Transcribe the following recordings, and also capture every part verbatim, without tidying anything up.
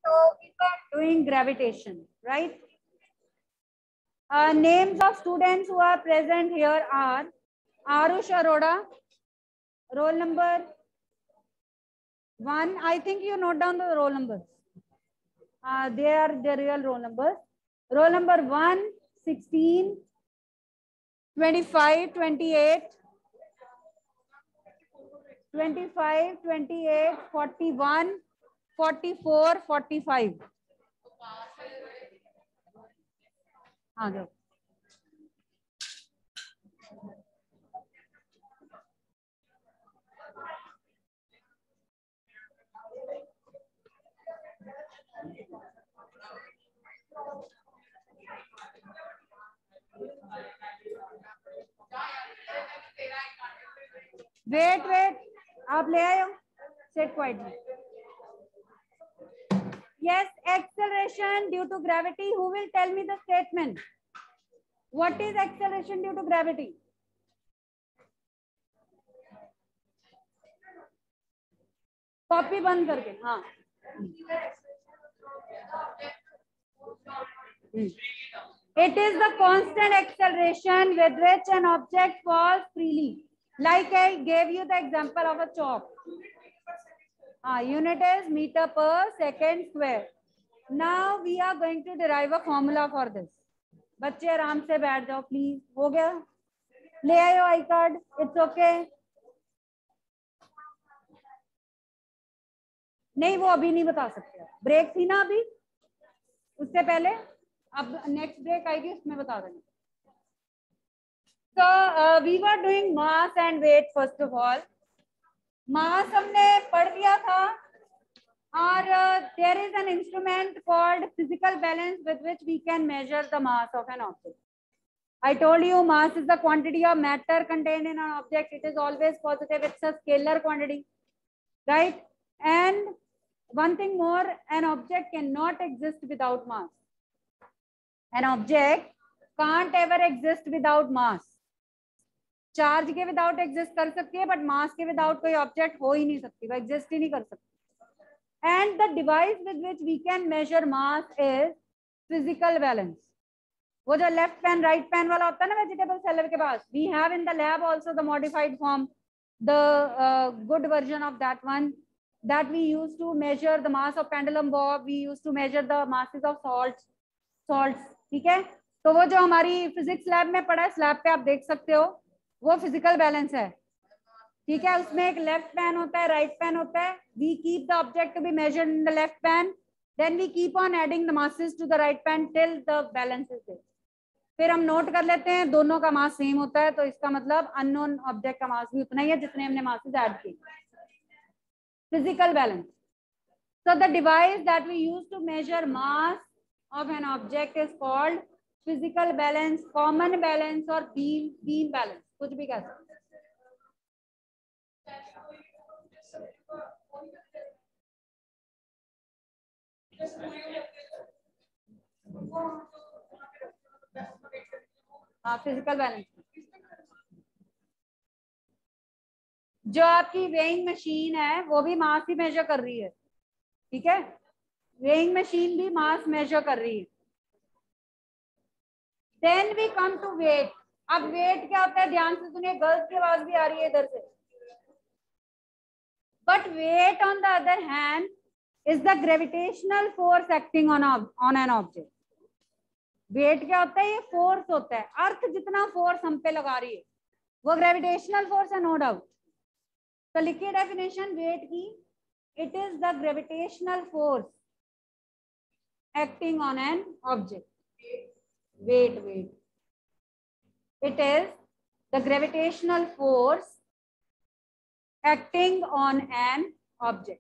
So we were doing gravitation, right? Uh, names of students who are present here are Arush Arora, roll number one. I think you note down the roll numbers. Uh, they are the real roll numbers. Roll number one, sixteen, twenty-five, twenty-eight, twenty-five, twenty-eight, forty-one, forty-four, forty-five. आ जाओ. Wait wait आप ले आए हो. Sit quietly. Yes, acceleration due to gravity. Who will tell me the statement? What is acceleration due to gravity? Copy बंद करके. हाँ. It is the constant acceleration with which an object falls freely. Like I gave you the example of a chalk. Ah, unit is meter per second square. Now we are going to derive a formula for this. बच्चे आराम से बैठ जाओ please. हो गया? ले आयो I card. It's okay. नहीं वो अभी नहीं बता सकते. ब्रेक थी ना अभी, उससे पहले. अब नेक्स्ट ब्रेक आएगी उसमें बता देंगे. So uh, we were doing mass and weight first of all. Mass हमने पढ़ लिया था. और uh, there is an instrument called physical balance with which we can measure the mass of an object. I told you mass is the quantity of matter contained in an object. It is always positive. It's a scalar quantity, right? And one thing more, an object cannot exist without mass. An object can't ever exist without mass. Charge के without exist कर सकती है, but mass के without कोई object हो ही नहीं सकती, वो एग्जिस्ट ही नहीं कर सकती. And the device with which we can measure mass is physical balance. वो जो लेफ्ट पेन राइट पेन वाला होता है ना वेजिटेबल सेलर के पास, we have in the lab also the modified form, the good version of that one, that we use to measure the mass of pendulum bob, we use to measure the masses of salt salts. ठीक है, तो वो जो हमारी physics lab में पड़ा है, slab पे आप देख सकते हो, वो फिजिकल बैलेंस है. ठीक है, उसमें एक लेफ्ट पैन होता है, राइट पैन होता है. We keep the object to be measured in the left pan, then we keep on adding the masses to the right pan till the balance is there. फिर हम note कर लेते हैं दोनों का मास सेम होता है, तो इसका मतलब अननोन ऑब्जेक्ट का मास भी उतना ही है जितने हमने मासेस ऐड किए. Physical balance. So the device that we use to measure mass of an object is called physical balance, common balance और beam beam balance, कुछ भी कह सकते हैं. हाँ, फिजिकल बैलेंस. जो आपकी वेइंग मशीन है वो भी मास ही मेजर कर रही है. ठीक है, वेइंग मशीन भी मास मेजर कर रही है. Then we come to weight. अब वेट क्या होता है, ध्यान से सुनिए, गर्ल्स की आवाज भी आ रही है इधर से. But weight on the other hand is the gravitational force acting on on an object. Weight क्या होता है, ये फोर्स होता है. अर्थ जितना फोर्स हम पे लगा रही है वो ग्रेविटेशनल फोर्स है, नो डाउट. तो लिखिए डेफिनेशन वेट की. It is the gravitational force acting on an object. Wait, wait. It is the gravitational force acting on an object.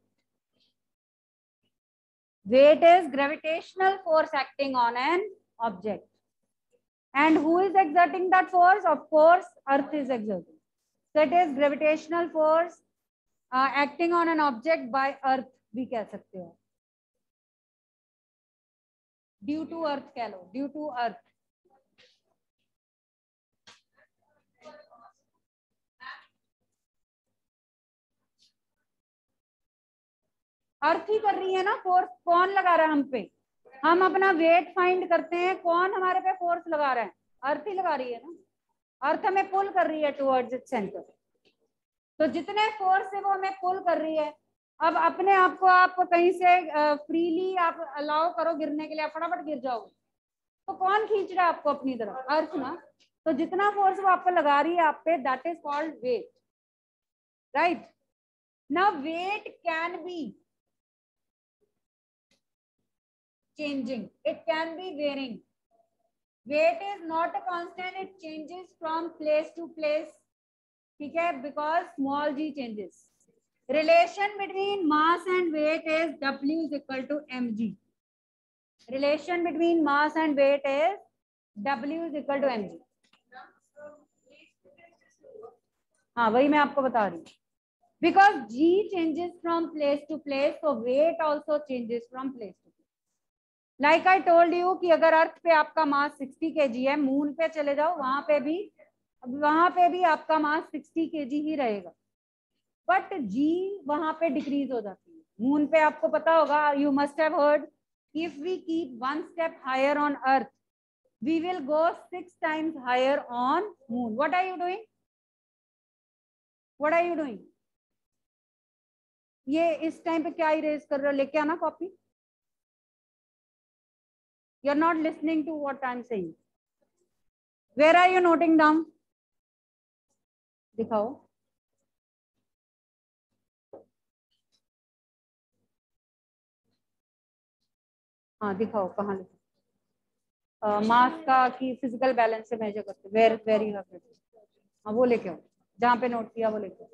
Weight is gravitational force acting on an object. And who is exerting that force? Of course, Earth is exerting. So it is gravitational force uh, acting on an object by Earth, भी कह सकते हो. Due to Earth कह लो, due to Earth. अर्थ ही कर रही है ना force, कौन लगा रहा है हम पे, हम अपना वेट फाइंड करते हैं, कौन हमारे पे फोर्स लगा रहा है, अर्थ ही लगा रही है ना, अर्थ हमें पुल कर रही है टुवर्ड्स इट्स सेंटर, तो जितने फोर्स है वो हमें पुल कर रही है। अब अपने आप को आप कहीं से फ्रीली आप अलाउ करो गिरने के लिए, फटाफट गिर जाओगे, तो कौन खींच रहा है आपको अपनी तरफ, अर्थ ना, तो जितना फोर्स वो आपको लगा रही है आप पे, that is called weight, right. Now weight can be changing, it can be varying, weight is not a constant, it changes from place to place, ठीक है, because small g changes. Relation between mass and weight is W is equal to mg. Relation between mass and weight is W is equal to mg. हाँ वही मैं आपको बता रही हूँ, because g changes from place to place, so weight also changes from place to place. Like I told you कि अगर earth पे आपका मास सिक्सटी केजी है, मून पे चले जाओ वहां पे भी वहां पे भी आपका मास सिक्सटी केजी ही रहेगा, बट जी वहां पे डिक्रीज हो जाती है। मून पे आपको पता होगा, you must have heard, if we keep one step higher on earth we will go six times higher on moon. What are you doing, what are you doing, ये इस टाइम पे क्या इरेज कर रहे हो, लेके आना copy. You're not listening to what I'm saying. Where are you noting down? दिखाओ, हाँ दिखाओ कहाँ लिखा, मास का कि फिजिकल बैलेंस से मेजर करते, वेर वेर यू हैव, हाँ वो लेके आओ, जहाँ पे नोट किया वो लेके आओ।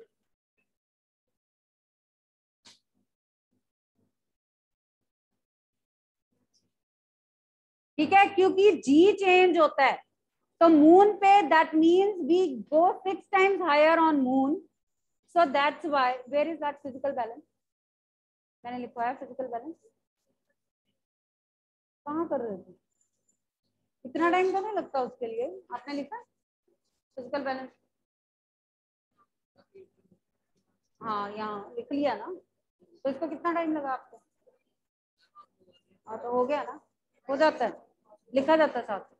ठीक है, क्योंकि जी चेंज होता है, तो मून पे that means we go six times higher on moon, so that's why, where is that physical balance, मैंने लिखवाया फिजिकल बैलेंस, कहाँ कर रहे थे, इतना टाइम तो नहीं लगता उसके लिए, आपने लिखा फिजिकल बैलेंस, हाँ यहाँ लिख लिया ना, तो इसको कितना टाइम लगा आपको, हाँ तो हो गया ना, हो जाता है, लिखा जाता है साथ,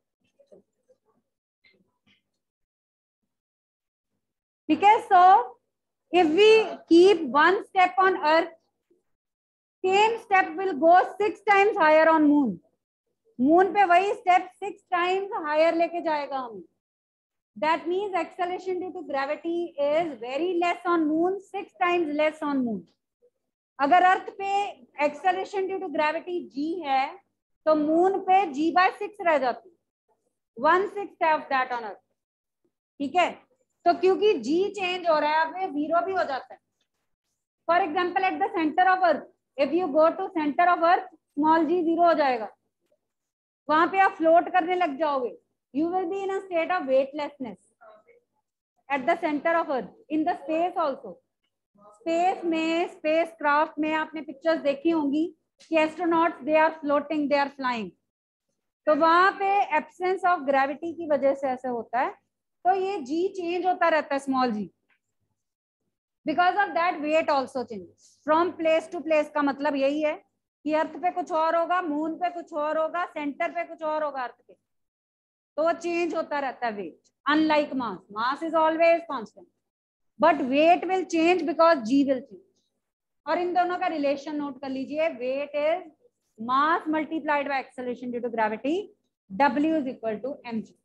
ठीक है। So if we keep one step on earth, same step will go six times higher on moon, moon पे वही स्टेप सिक्स टाइम्स हायर लेके जाएगा हमें, that means acceleration due to gravity is very less on moon, six times less on moon. अगर earth पे acceleration due to gravity g है, तो moon पे जी बाय सिक्स रह जाती, one six of that on अर्थ, ठीक है। तो क्योंकि जी चेंज हो रहा है, अब ये जीरो भी हो जाता है। For example at the centre of earth, if you go to centre of earth, small g zero हो जाएगा, वहां पे आप फ्लोट करने लग जाओगे, you will be in a state of weightlessness at the centre of earth, in the space also. Space में, space craft में आपने पिक्चर्स देखी होंगी कि astronauts they are floating, they are flying, तो वहां पे एब्सेंस ऑफ ग्रेविटी की वजह से ऐसे होता है, तो ये जी चेंज होता रहता है, small g, because of that weight also changes from place to place. का मतलब यही है कि अर्थ पे कुछ और होगा, मून पे कुछ और होगा, सेंटर पे कुछ और होगा अर्थ पे, तो वो चेंज होता रहता है weight, unlike mass, mass is always constant, but weight will change because g will change. और इन दोनों का रिलेशन नोट कर लीजिए, weight is mass multiplied by acceleration due to gravity, W is equal to m g,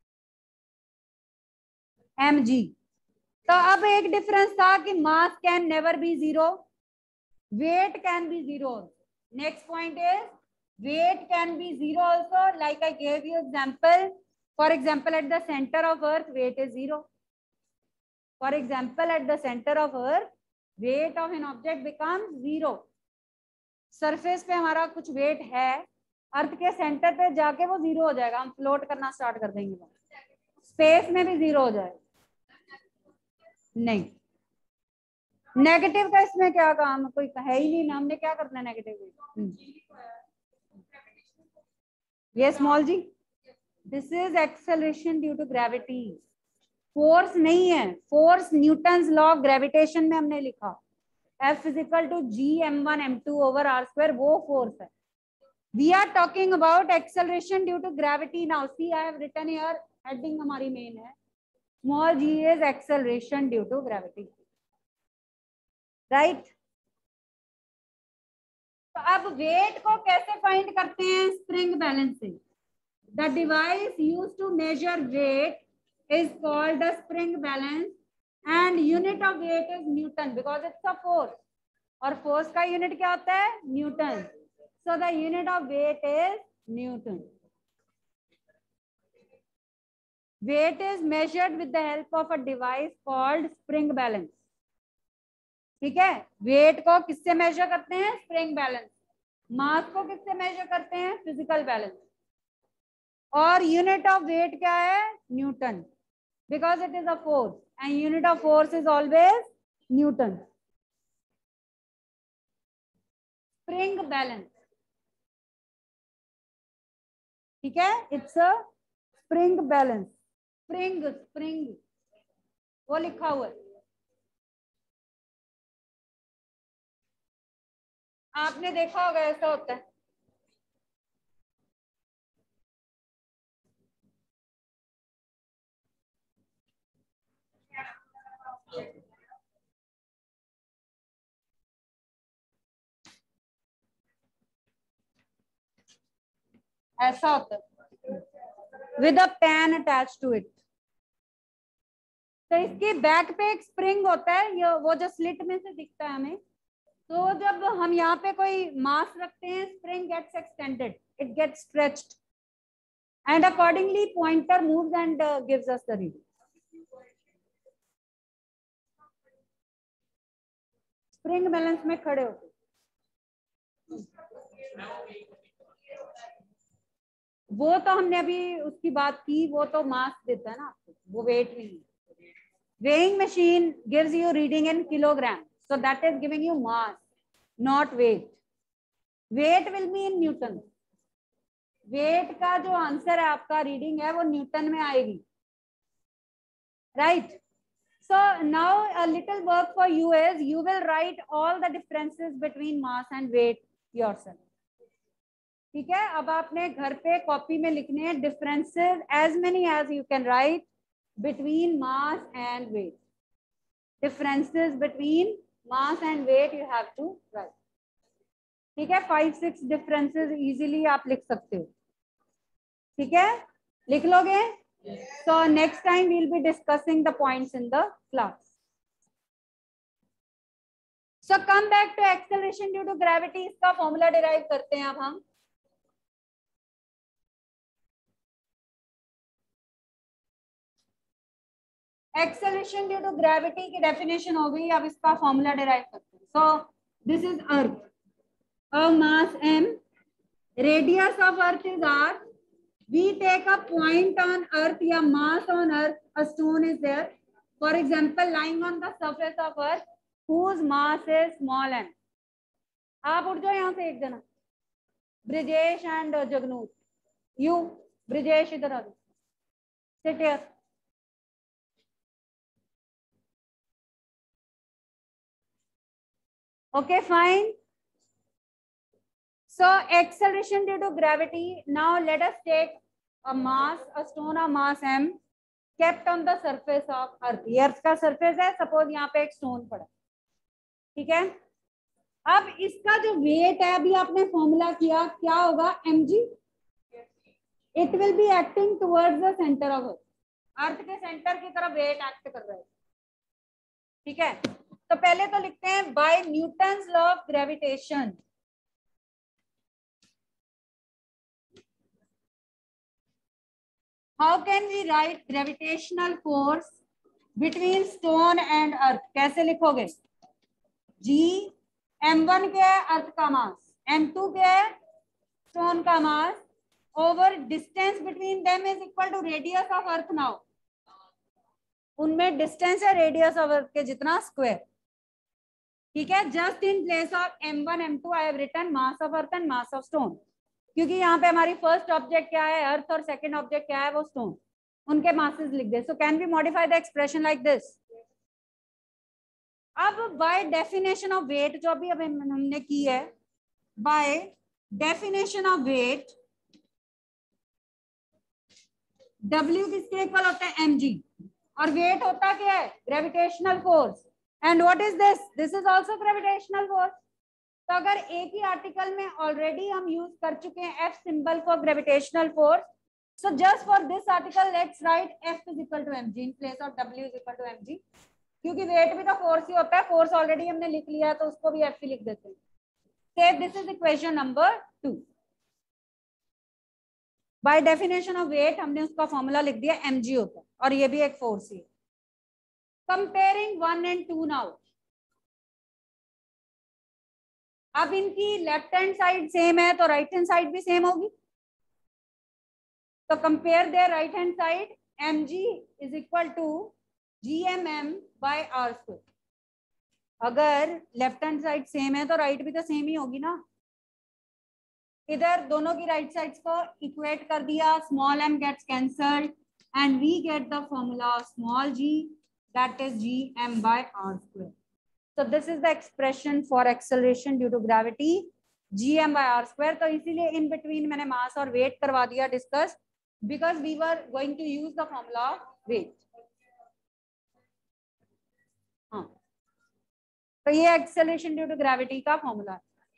m g. तो अब एक difference था कि mass can never be zero, weight can be zero. Next point is weight can be zero also, like I gave you example, for example at the centre of earth weight is zero, for example at the centre of earth weight of an object becomes zero. Surface पे हमारा कुछ wait है, अर्थ के centre पे जाके वो zero हो जाएगा, हम फ्लोट करना स्टार्ट कर देंगे, स्पेस में भी जीरो हो जाएगा। नहीं, नेगेटिव का इसमें क्या काम, कोई है ही नहीं ना, हमने क्या करना है नेगेटिव, ये small g, this is acceleration due to gravity, force नहीं है, force Newton's law of gravitation में हमने लिखा, F is equal to G m one m two over r square, वो force है. We are talking about acceleration due to gravity now. See, I have written here, heading हमारी main है. Small g is acceleration due to gravity. Right? तो अब weight को कैसे find करते हैं? Spring balance से. The device used to measure weight is called the spring balance, and unit of weight is Newton because it's a force. और force का unit क्या होता है? Newton. So the unit of weight is Newton. Weight is measured with the help of a device called spring balance. ठीक है, weight को किससे measure करते हैं? Spring balance. मास को किससे measure करते हैं? Physical balance. और unit of weight क्या है? Newton. Because it is a force, and unit of force is always Newton. Spring balance. ठीक है, it's a spring balance. Spring, spring, वो लिखा हुआ है. आपने देखा होगा ऐसा होता है. ऐसा होता है with a pen attached to it. तो इसके बैक पे एक स्प्रिंग होता है, ये वो जो स्लिट में से दिखता है हमें. तो जब हम यहाँ पे कोई मास रखते हैं, spring gets extended, it gets stretched, and accordingly pointer moves and gives us the reading. Spring balance में खड़े होते. वो तो हमने अभी उसकी बात की, वो तो मास देता है ना आपको, वो वेट नहीं. weighing machine gives you reading in kilogram, so that is giving you mass, not weight. weight will be in newton. weight का जो आंसर है आपका, रीडिंग है, वो न्यूटन में आएगी. right? So now a little work for you is you will write all the differences between mass and weight yourself. ठीक है, अब आपने घर पे कॉपी में लिखने हैं differences as many as you can write between mass and weight. Differences between mass and weight you have to write. ठीक है, five six differences easily आप लिख सकते हो. ठीक है, लिख लोगे? So next time we'll be discussing the points in the class. So come back to acceleration due to gravity. इसका formula derive करते हैं अब हम. Acceleration due to gravity की definition हो गई, अब इसका formula derive करते हैं. So this is Earth, a mass m, radius of Earth is r. We take a point on Earth या mass on Earth, a stone is there, for example lying on the surface of Earth, whose mass is small m. आप उठ जाओ यहाँ से एक जना, Brijesh and Jagnoor. You Brijesh इधर आ जाओ, sit here. Okay, fine. So acceleration due to gravity. Now let us take a mass, a stone of mass m, kept on the surface of Earth. ये Earth का surface है, suppose यहाँ पे एक stone पड़ा. ठीक है, अब इसका जो weight है, अभी आपने formula किया, क्या होगा? mg. It will be acting towards the center of Earth. Earth के center की तरफ weight act कर रहा है. ठीक है, तो पहले तो लिखते हैं by Newton's law of gravitation. How can we write gravitational force between stone and earth? कैसे लिखोगे? G m one क्या है? अर्थ का मास. m two क्या है? स्टोन का mass. over distance between them is equal to radius of earth. now उनमें distance है रेडियस ऑफ अर्थ के जितना स्क्वायर. ठीक है, just in place of m one m two I have written mass of earth and mass of stone, क्योंकि यहाँ पे हमारी फर्स्ट ऑब्जेक्ट क्या है? अर्थ, और सेकंड ऑब्जेक्ट क्या है? वो स्टोन. उनके मासेस लिख दे. So can we modify the expression like this? अब बाय डेफिनेशन ऑफ वेट जो अभी अभी हमने की है, by definition of weight W किसके इक्वल होता है, mg, और वेट होता क्या है, gravitational force, and what is this, this is also gravitational force. तो अगर एक ही आर्टिकल में ऑलरेडी हम यूज कर चुके हैं F symbol for gravitational force, so just for this article let's write F is equal to mg in place of W is equal to mg, क्योंकि वेट भी तो फोर्स ही होता है, फोर्स ऑलरेडी हमने लिख लिया है तो उसको भी F ही लिख देते हैं। Say this is equation number two. By definition of weight हमने उसका फॉर्मूला लिख दिया mg होता है, और ये भी एक फोर्स ही है। Comparing one and two now, अब इनकी लेफ्ट हैंड साइड सेम है तो राइट हैंड साइड भी सेम होगी, तो compare their right hand side, mg is equal to gmm by r square. अगर लेफ्ट हैंड साइड सेम है तो राइट भी तो सेम ही होगी ना, इधर दोनों की राइट साइड्स को इक्वेट कर दिया, small m gets cancelled and we get the formula small g that is gm by r square. So this is the expression for acceleration due to gravity, gm by r square. तो इसीलिए in between मैंने mass और weight करवा दिया discuss, because we were going to use the formula of weight. हाँ, तो ये acceleration due to gravity का फॉर्मूला है,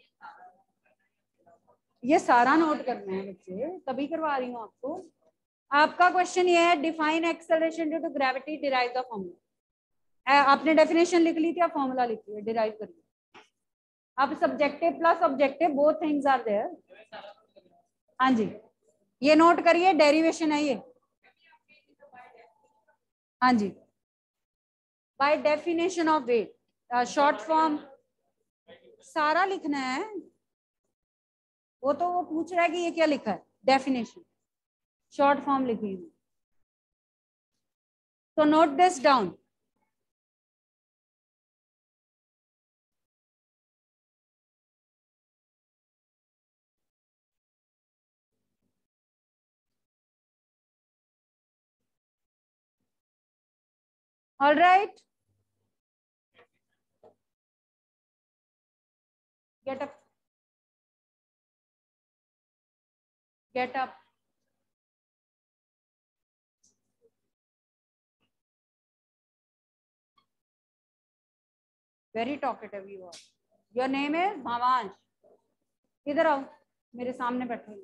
ये सारा नोट करना है बच्चे, तभी करवा रही हूँ आपको। आपका क्वेश्चन ये है, define acceleration due to gravity, derive the formula. आपने डेफिनेशन लिख ली थी, आप फॉर्मूला लिख लिया, डिराइव करिए। अब subjective plus objective both things are there. हाँ जी, ये नोट करिए, डेरिवेशन है ये। हाँ जी, by definition of weight, short form सारा लिखना है, वो तो वो पूछ रहा है कि ये क्या लिखा है, डेफिनेशन शॉर्ट फॉर्म लिखी है, तो note this down. All right, get up, get up. Very talkative you are. Your name is Bhavansh, इधर आओ, मेरे सामने बैठो।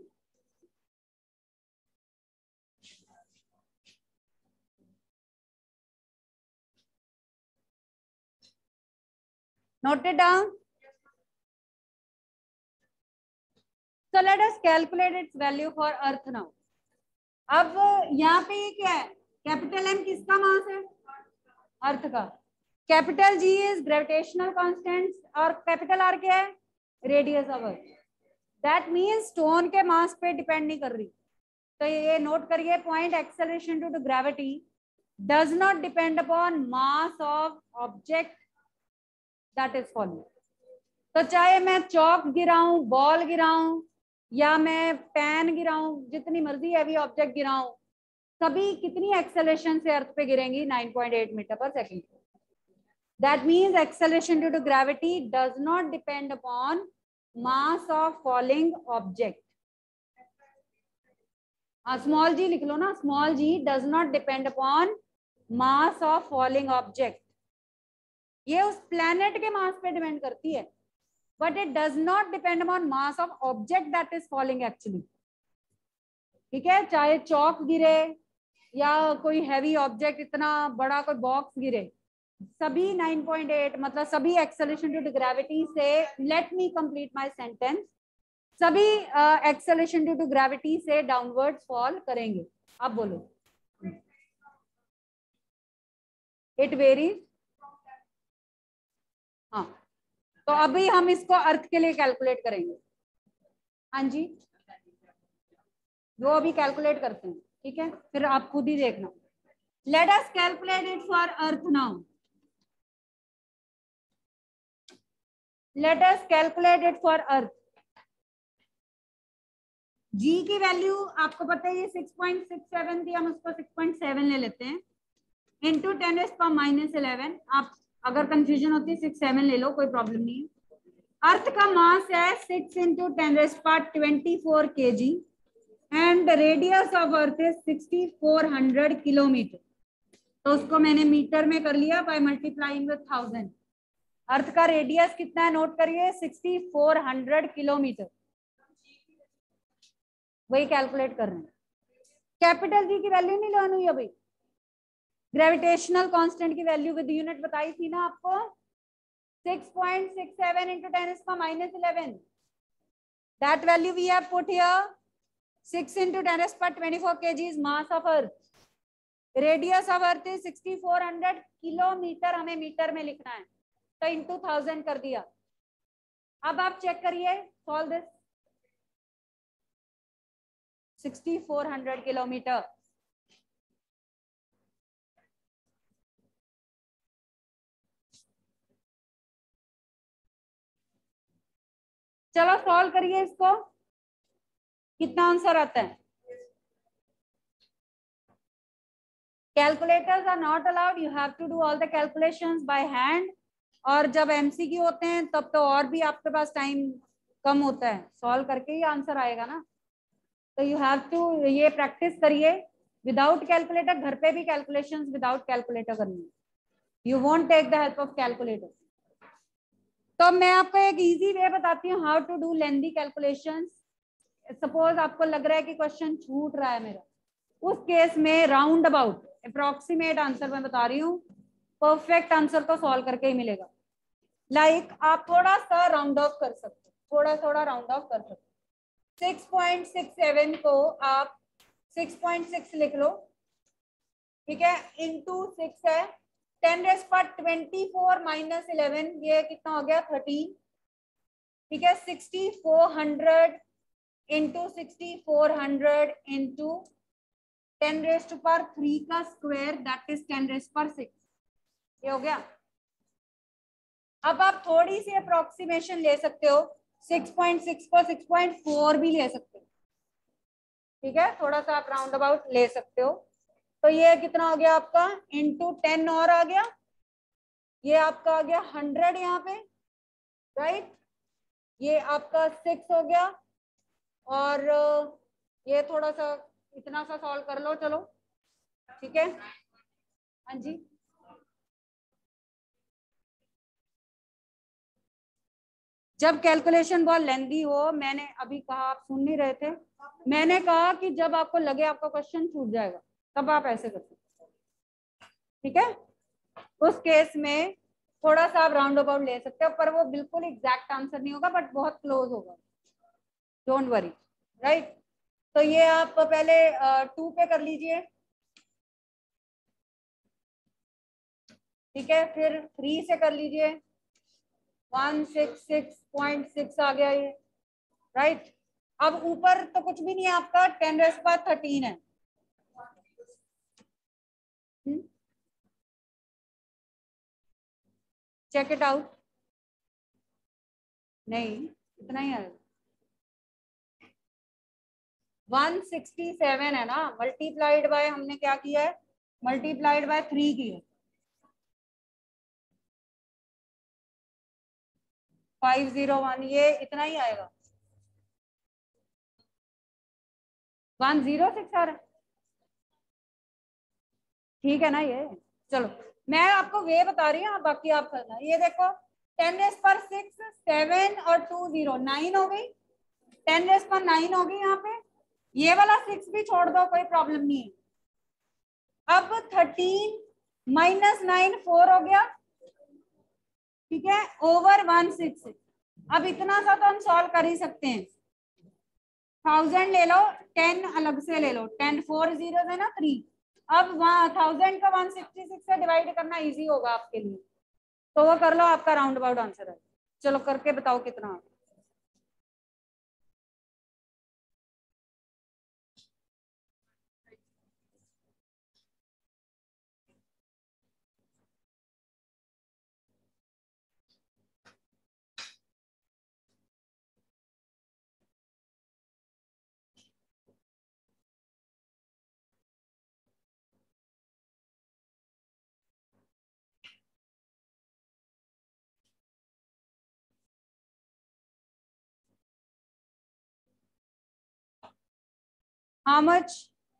Note it down. So let us calculate its value for Earth now. अब यहाँ पे ये क्या है, कैपिटल M किसका मास है, अर्थ का, capital G is gravitational constant, और कैपिटल R क्या है, radius of earth. That means stone के मास पे डिपेंड नहीं कर रही, तो ये नोट करिए point, acceleration due to gravity does not depend upon mass of object that is following. तो चाहे मैं चौक गिराऊं, बॉल गिराऊं, या मैं पेन गिराऊं, जितनी मर्जी हैवी ऑब्जेक्ट गिराऊं, सभी कितनी एक्सेलरेशन से अर्थ पे गिरेंगी, nine point eight metre per second. That means acceleration due to gravity does not depend upon mass of falling object. Small g लिख लो ना, small g does not depend upon mass of falling object. ये उस planet के mass पे depend करती है, but it does not depend upon mass of object that is falling actually. ठीक है, चाहे चौक गिरे या कोई हैवी ऑब्जेक्ट, इतना बड़ा कोई बॉक्स गिरे, सभी नाइन पॉइंट एट मतलब सभी एक्सेलरेशन ड्यू टू ग्रेविटी से, let me complete my sentence, सभी एक्सेलरेशन ड्यू टू ग्रेविटी से डाउनवर्ड फॉल करेंगे। अब बोलो, इट वेरीज। हाँ, तो अभी हम इसको अर्थ के लिए कैलकुलेट करेंगे। हाँ जी, वो अभी कैलकुलेट करते हैं, ठीक है, फिर आप खुद ही देखना। Let us calculate it for earth now. Let us calculate it for earth. G की वैल्यू आपको पता है, ये सिक्स पॉइंट सिक्स सेवन थी, हम उसको सिक्स पॉइंट सेवन ले लेते हैं, into ten is power minus eleven. आप अगर कंफ्यूजन होती है सिक्स सेवन ले लो, कोई प्रॉब्लम नहीं है। अर्थ का मास है six into ten raise power twenty four K G and radius of earth is sixty four hundred kilometre. तो उसको मैंने मीटर में कर लिया बाय मल्टीप्लाइंग विद थाउजेंड। अर्थ का रेडियस कितना है नोट करिए, सिक्सटी फोर हंड्रेड किलोमीटर। वही कैलकुलेट कर रहे हैं। कैपिटल जी की वैल्यू नहीं लेनी हुई अभी। ग्रेविटेशनल कांस्टेंट की वैल्यू विद यूनिट बताई थी ना आपको, six point six seven into ten is power minus eleven. That value we have put here. six into ten is power twenty-four kg is mass of earth. Radius of earth is sixty-four hundred kilometre, हमें metre में लिखना है तो into thousand कर दिया। अब आप check करिए, solve this. Sixty four hundred kilometre. चलो सॉल्व करिए इसको, कितना आंसर आता है। Calculators are not allowed, you have to do all the calculations by hand. और जब एमसीक्यू होते हैं तब तो और भी आपके पास टाइम कम होता है, सॉल्व करके ही आंसर आएगा ना। तो यू हैव टू ये प्रैक्टिस करिए विदाउट कैलकुलेटर। घर पे भी कैलकुलेशंस विदाउट कैलकुलेटर करनी है, you won't take the help of calculator. तो मैं आपको एक इजी वे बताती हूँ how to do lengthy calculations. Suppose आपको लग रहा है कि क्वेश्चन छूट रहा है मेरा, उस केस में राउंड अबाउट अप्रोक्सीमेट आंसर मैं बता रही हूँ, परफेक्ट आंसर तो सॉल्व करके ही मिलेगा। लाइक like, आप थोड़ा सा राउंड ऑफ कर सकते हो, थोड़ा थोड़ा राउंड ऑफ कर सकते हो। सिक्स पॉइंट सिक्स सेवन को आप सिक्स पॉइंट सिक्स लिख लो, ठीक है, इंटू सिक्स है, ten raise power twenty four minus eleven, ये कितना हो गया थर्टीन, ठीक है। Sixty four hundred into sixty four hundred into ten raise to power three का square that is ten raise power six, ये हो गया। अब आप थोड़ी सी अप्रोक्सीमेशन ले सकते हो, सिक्स पॉइंट सिक्स को सिक्स पॉइंट फोर भी ले सकते हो, ठीक है, थोड़ा सा आप राउंड अबाउट ले सकते हो। तो ये कितना हो गया आपका, इंटू टेन और आ गया, ये आपका आ गया हंड्रेड यहाँ पे, राइट। ये आपका सिक्स हो गया, और ये थोड़ा सा इतना सा सॉल्व कर लो, चलो ठीक है। हाँ जी, जब कैलकुलेशन बहुत लेंदी हो, मैंने अभी कहा, आप सुन नहीं रहे थे, मैंने कहा कि जब आपको लगे आपका क्वेश्चन छूट जाएगा तब आप ऐसे कर सकते, ठीक है। उस केस में थोड़ा सा आप राउंड अबाउट ले सकते हो, पर वो बिल्कुल एग्जैक्ट आंसर नहीं होगा, बट बहुत क्लोज होगा, डोंट वरी, राइट। तो ये आप पहले टू पे कर लीजिए, ठीक है, फिर थ्री से कर लीजिए, one six six point six आ गया ये, राइट। अब ऊपर तो कुछ भी नहीं है आपका, टेन रेज़ पावर थर्टीन है, चेक इट आउट। नहीं, इतना ही आएगा, वन सिक्सटी सेवन है ना, मल्टीप्लाइड बाय हमने क्या किया है, मल्टीप्लाइड बाय थ्री की है, फाइव जीरो वन, ये इतना ही आएगा, वन जीरो सिक्स आ रहा है, ठीक है ना ये। चलो मैं आपको वे बता रही हूँ, बाकी आप करना। ये देखो, टेन रेज़ पर सिक्स, सेवन और टू जीरो, नाइन हो गई, टेन रेज़ पर नाइन हो गई यहाँ पे, ये वाला सिक्स भी छोड़ दो, कोई प्रॉब्लम नहीं है। अब थर्टीन माइनस नाइन फोर हो गया, ठीक है, ओवर वन सिक्स। अब इतना सा तो हम सॉल्व कर ही सकते हैं, थाउजेंड ले लो, टेन अलग से ले लो, टेन फोर जीरो है ना थ्री, अब वहाँ थाउजेंड का वन सिक्सटी सिक्स से डिवाइड करना इजी होगा आपके लिए, तो वो कर लो, आपका राउंड अबाउट आंसर है। चलो करके बताओ कितना। how much?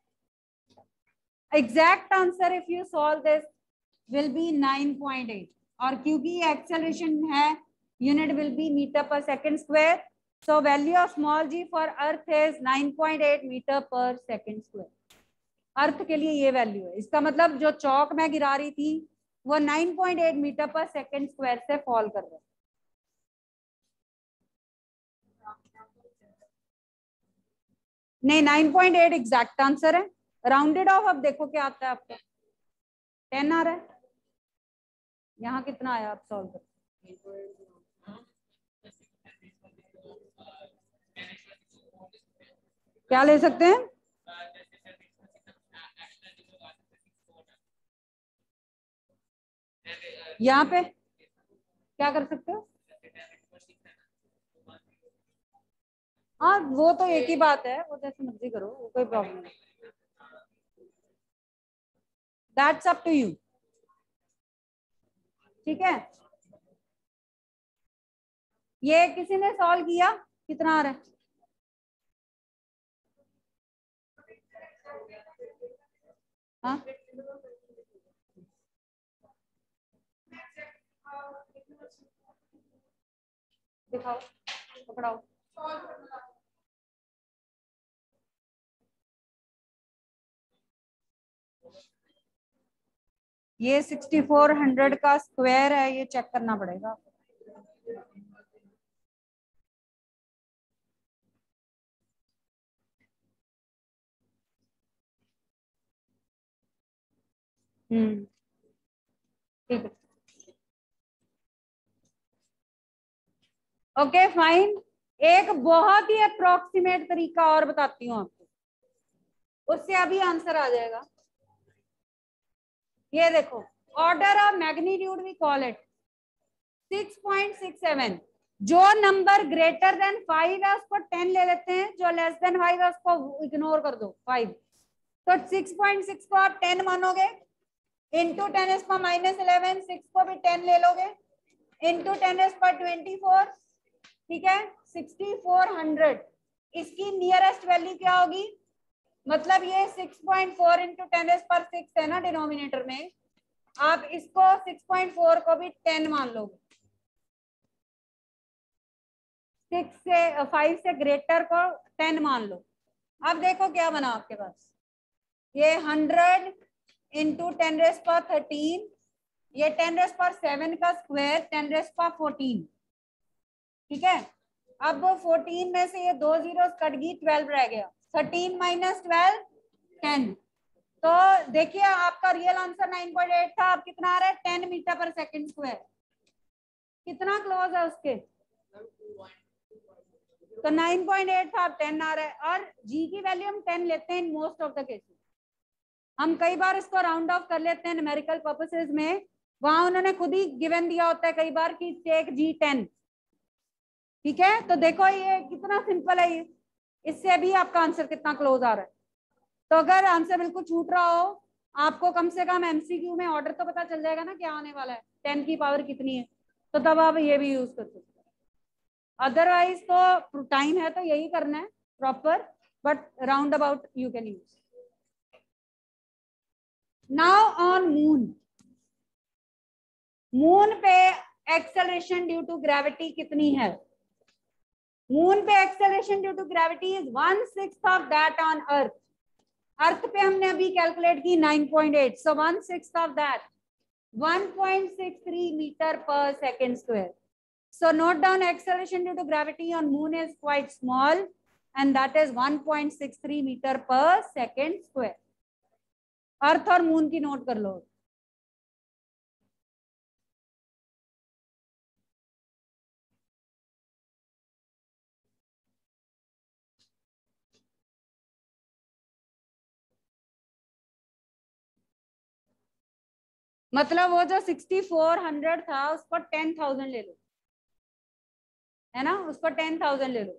Exact answer if you solve this will be nine point eight. और क्योंकि acceleration है, unit will be meter per second square. So value of small g for earth is nine point eight meter per second square. अर्थ के लिए ये value है. इसका मतलब जो चौक मैं गिरा रही थी वो nine point eight metre per second square से फॉल कर रहा है. नहीं, nine point eight exact answer है. राउंडेड ऑफ अब देखो क्या आता है आपका. टेन आ रहा है. यहाँ कितना आया आप सॉल्व करो. क्या ले सकते हैं? यहाँ पे क्या कर सकते हो? हाँ, वो तो एक ही बात है, वो जैसे मर्जी करो, वो कोई प्रॉब्लम नहीं. That's up to you. ठीक है, ये किसी ने सॉल्व किया? कितना आ रहा है? हाँ, दिखाओ, पकड़ाओ. ये सिक्सटी फोर हंड्रेड का स्क्वायर है, ये चेक करना पड़ेगा. हम्म, ठीक है. Okay fine. एक बहुत ही अप्रोक्सीमेट तरीका और बताती हूँ आपको, उससे अभी आंसर आ जाएगा. ये देखो, order of magnitude we call it six point six seven. जो नंबर ग्रेटर देन फाइव है उसको टेन ले लेते हैं, जो लेस देन फाइव है उसको इग्नोर कर दो फाइव. तो सिक्स पॉइंट सिक्स को आप टेन मानोगे, इंटू टेन एस पर माइनस इलेवन. सिक्स को भी टेन ले लोगे, इंटू टेन एस पर ट्वेंटी फोर. ठीक है, सिक्सटी फोर हंड्रेड. इसकी नियरेस्ट वैल्यू क्या होगी? मतलब ये six point four into ten एस पर सिक्स है ना डिनोमिनेटर में. आप इसको सिक्स पॉइंट फोर को भी टेन मान लोगे. सिक्स से फाइव से ग्रेटर को टेन मान लो. अब देखो क्या बना आपके पास. ये हंड्रेड इंटू टेन रेस पर थर्टीन, ये टेन रेस पर सेवन का स्क्वायर, टेन रेस पर फोर्टीन. ठीक है, अब फोर्टीन में से ये दो जीरो कट गई, ट्वेल्व रह गया. Thirteen minus twelve, ten. तो देखिए आपका real answer nine point eight था. अब कितना आ रहा है? Ten metre per second square. कितना क्लोज है उसके? तो नाइन पॉइंट एट था, अब टेन आ रहा है. और जी की वैल्यू हम टेन लेते हैं in most of the cases. हम कई बार इसको राउंड ऑफ कर लेते हैं न्यूमेरिकल पर्पसेस में. वहां उन्होंने खुद ही गिवन दिया होता है कई बार कि टेक जी टेन. ठीक है, तो देखो ये कितना सिंपल है. ये इससे भी आपका आंसर कितना क्लोज आ रहा है. तो अगर आंसर बिल्कुल छूट रहा हो, आपको कम से कम एमसीक्यू में ऑर्डर तो पता चल जाएगा ना क्या आने वाला है, टेन की पावर कितनी है. तो तब आप ये भी यूज कर सकते हैं. अदरवाइज तो टाइम है तो यही करना है proper, but round about you can use. Now on moon. Moon पे एक्सेलरेशन ड्यू टू ग्रेविटी कितनी है? मून पे acceleration due to gravity is one sixth of that on earth. Earth पे हमने अभी कैलकुलेट की nine point eight, so one sixth of that one point six three metre per second square. So note down acceleration due to gravity on moon is quite small, and that is one point six three meter per second square. Earth और moon की note कर लो. मतलब वो जो sixty four hundred था उसको ten thousand ले लो, है ना, उसको टेन थाउजेंड ले लो.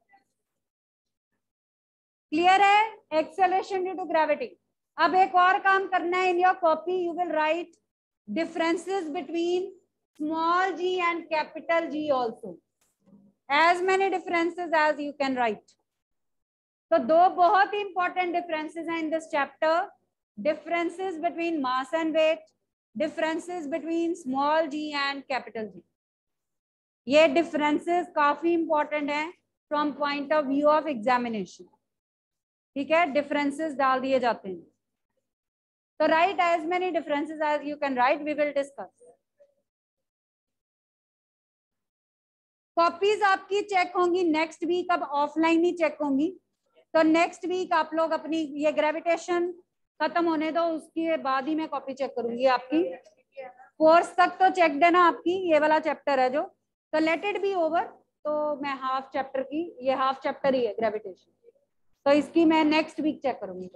क्लियर है? Acceleration due to gravity. अब एक और काम करना है. In your copy you will write differences between small G and capital G also. as many differences as you can write. तो दो बहुत ही इंपॉर्टेंट डिफरेंसेस हैं in this chapter, differences between mass and weight, differences between small G and capital G. ये differences काफी important हैं from point of view of examination. ठीक है, differences डाल दिए जाते हैं, तो write as many differences as you can write, we will discuss. Copies आपकी चेक होंगी नेक्स्ट वीक, अब ऑफलाइन ही चेक होंगी। तो नेक्स्ट वीक आप लोग अपनी ये ग्रेविटेशन खत्म होने दो, उसके बाद ही मैं कॉपी चेक करूंगी आपकी। कोर्स तक तो चेक देना आपकी, ये वाला चैप्टर है जो, तो लेट इट बी ओवर। तो मैं हाफ चैप्टर की, ये हाफ चैप्टर ही है ग्रेविटेशन, तो इसकी मैं नेक्स्ट वीक चेक करूंगी।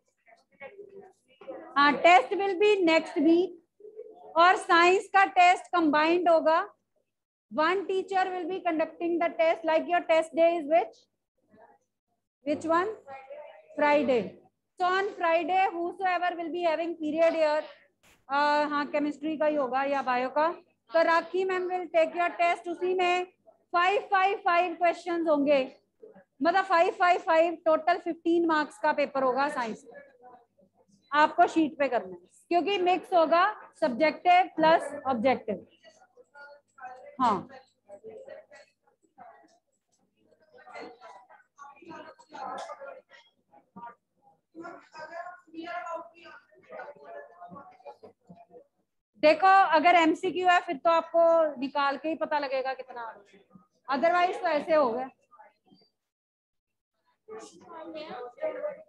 हाँ, test will be next week, और साइंस का टेस्ट कंबाइंड होगा। One teacher will be conducting the test, like your test day is which which one? Friday. So on Friday whosoever will be having period here, uh, हाँ chemistry का ही होगा या bio का, तो Rakhi ma'am will take your test. उसी में five five five questions होंगे, मतलब five five five total fifteen marks का पेपर होगा साइंस का, आपको शीट पे करना है, क्योंकि मिक्स होगा सब्जेक्टिव प्लस ऑब्जेक्टिव। हाँ, देखो अगर एमसीक्यू है फिर तो आपको निकाल के ही पता लगेगा कितना, अदरवाइज तो ऐसे हो गए।